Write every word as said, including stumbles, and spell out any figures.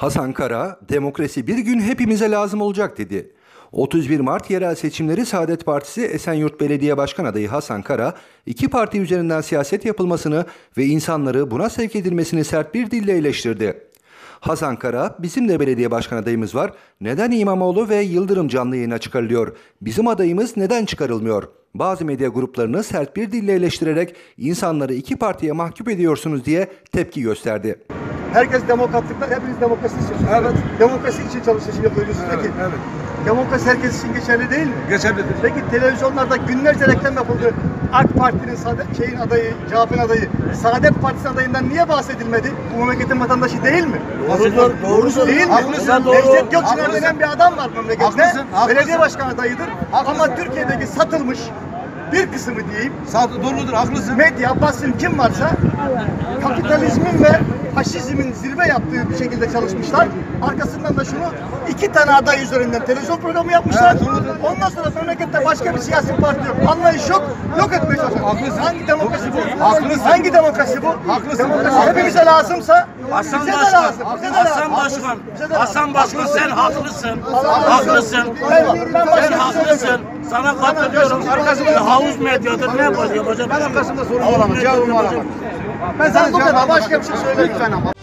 Hasan Kara, demokrasi bir gün hepimize lazım olacak dedi. otuz bir Mart yerel seçimleri Saadet Partisi Esenyurt Belediye Başkan adayı Hasan Kara, iki parti üzerinden siyaset yapılmasını ve insanları buna sevk edilmesini sert bir dille eleştirdi. Hasan Kara, bizim de belediye başkan adayımız var, neden İmamoğlu ve Yıldırım canlı yayına çıkarılıyor, bizim adayımız neden çıkarılmıyor? Bazı medya gruplarını sert bir dille eleştirerek insanları iki partiye mahkup ediyorsunuz diye tepki gösterdi. Herkes demokratlıkta, hepiniz demokrasi istiyorsunuz. Evet. Demokrasi için çalışıyor yapıyorsunuz. Evet, peki. Evet. Demokrasi herkes için geçerli değil mi? Geçerlidir. Peki televizyonlarda günlerce reklam yapıldı. AK Parti'nin şeyin adayı, C H P'nin adayı, Saadet Partisi adayından niye bahsedilmedi? Bu memleketin vatandaşı değil mi? Doğrudur. Doğrudur. Değil mi? Haklısın. Necdet Gökçener denen bir adam var memlekette. Haklısın, haklısın. Belediye başkan adayıdır. Haklısın. Ama Türkiye'deki satılmış bir kısmı diyeyim. Sağ, doğrudur, haklısın. Medya, basın kim varsa kapitalizmin ve faşizmin zirve yaptığı bir şekilde çalışmışlar. Arkasından da şunu iki tane aday üzerinden televizyon programı yapmışlar. Ondan sonra memlekette başka bir siyasi parti yok. Anlayış yok. Yok etmeye çalışıyorlar. Haklısın. Hangi demokrasi bu? Haklısın. Hangi demokrasi bu? Haklısın. Demokrasi Haklısın. hepimize lazımsa Hasan bize de Başkan, lazım. Bize de Hasan lazım. Başkan, Bize de Hasan lazım. Başkan sen haklısın, Allah haklısın, Eyvallah. Ben başka sen bir şey haklısın. söylemiyorum. Sana katılıyorum. Havuz medyadır, ne yapacak? Yapacak bir şey yok. Arkasında sorun olamaz. Cevabımı alamam. Ben sana bu kadar başka bir şey söylemiyorum. Lütfen ama.